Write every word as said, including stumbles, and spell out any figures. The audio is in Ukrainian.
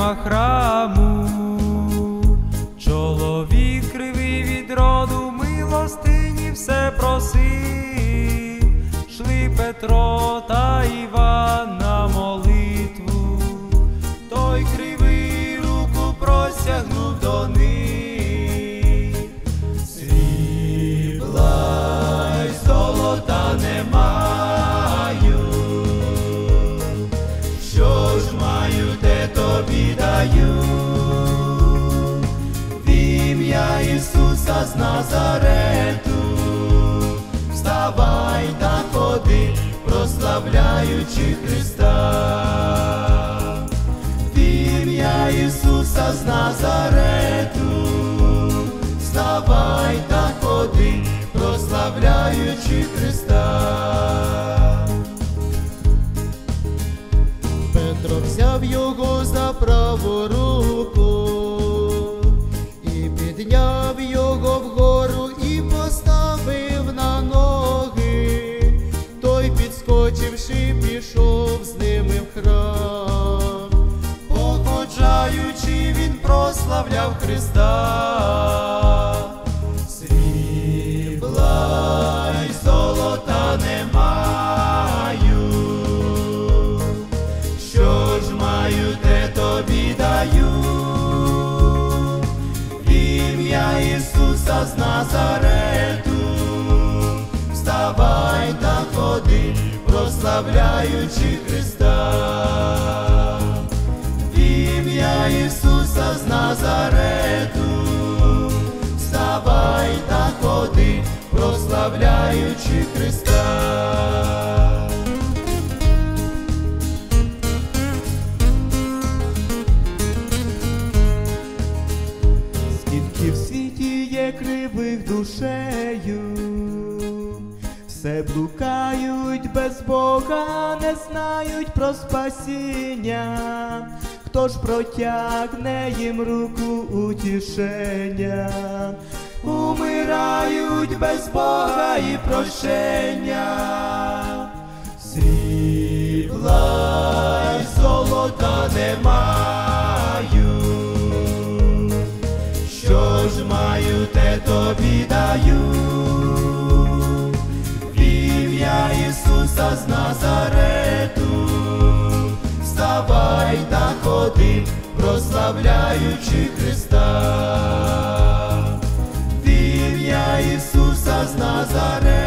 дверима храму. Чоловік кривий від роду, милостині все просив. Шли Петро та Іван на молитву, той кривий руку простягнув до них. Срібла й золота не маю, що ж маю, те тобі даю. В ім'я Ісуса з Назарету вставай та ходи, прославляючи Христа. В ім'я Ісуса з Назарету вставай та ходи, прославляючи Христа. Петро взяв його за праву руку і підняв його вгору і поставив на ноги. Той, підскочивши, пішов з ними в храм. Походжаючи, він прославляв Христа. Срібла й золота не маю, що ж маю, те тобі даю. В ім'я Ісуса з Назарету вставай та ходи, прославляючи Христа. В ім'я Ісуса з Назарету вставай та ходи, прославляючи Христа. Скільки в світі є кривих душею, все блукають без Бога, не знають про спасіння. Хто ж протягне їм руку утішення? Умирають без Бога і прощення. Срібла й золота не маю, що ж маю, те тобі даю. В ім'я Ісуса з Назарету вставай та ходи, прославляючи Христа. В ім'я Ісуса з Назарету